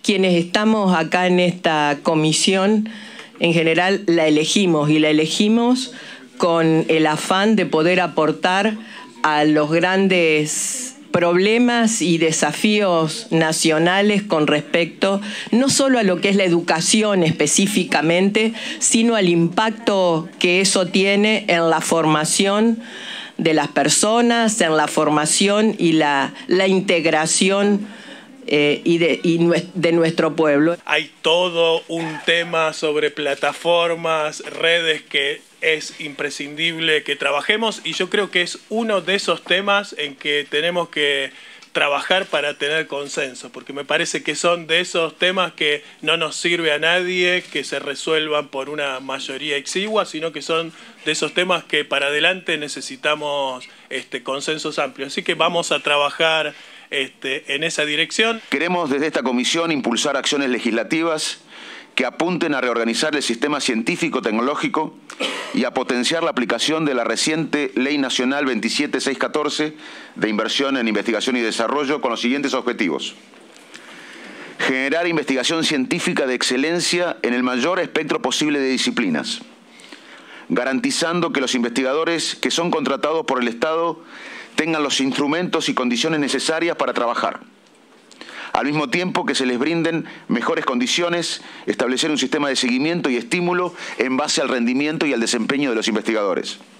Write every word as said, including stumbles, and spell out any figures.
Quienes estamos acá en esta comisión, en general la elegimos y la elegimos con el afán de poder aportar a los grandes problemas y desafíos nacionales con respecto no solo a lo que es la educación específicamente, sino al impacto que eso tiene en la formación de las personas, en la formación y la, la integración eh, y, de, y de nuestro pueblo. Hay todo un tema sobre plataformas, redes que es imprescindible que trabajemos, y yo creo que es uno de esos temas en que tenemos que trabajar para tener consenso, porque me parece que son de esos temas que no nos sirve a nadie que se resuelvan por una mayoría exigua, sino que son de esos temas que para adelante necesitamos este, consensos amplios. Así que vamos a trabajar este, en esa dirección. Queremos desde esta comisión impulsar acciones legislativas que apunten a reorganizar el sistema científico-tecnológico y a potenciar la aplicación de la reciente Ley Nacional veintisiete mil seiscientos catorce de Inversión en Investigación y Desarrollo con los siguientes objetivos. Generar investigación científica de excelencia en el mayor espectro posible de disciplinas, garantizando que los investigadores que son contratados por el Estado tengan los instrumentos y condiciones necesarias para trabajar. Al mismo tiempo que se les brinden mejores condiciones, establecer un sistema de seguimiento y estímulo en base al rendimiento y al desempeño de los investigadores.